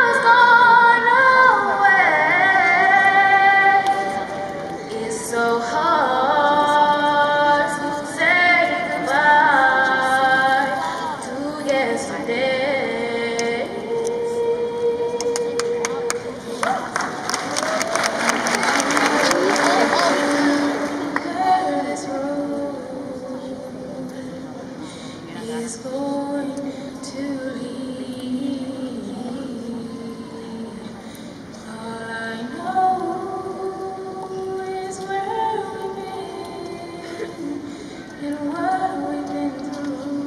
has gone away. It's so hard to say goodbye to yesterday. This road is going to lead. All I know is where we've been and what we've been through.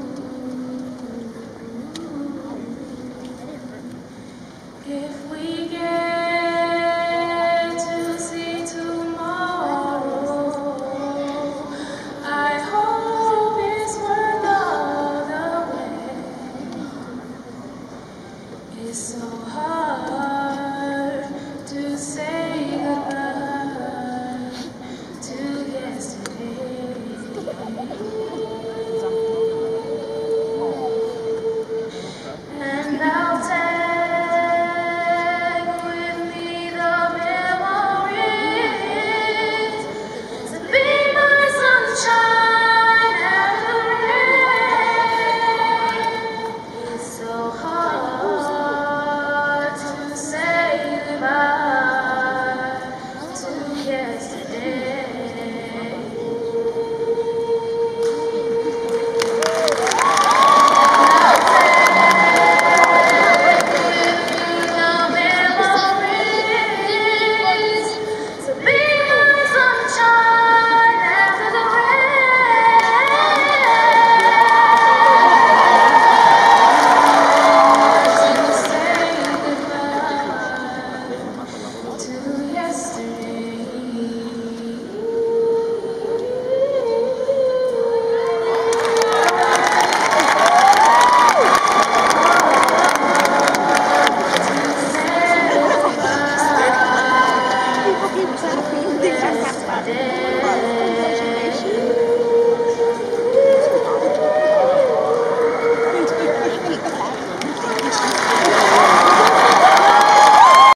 If we get to see tomorrow, I hope it's worth all the way. It's so hard.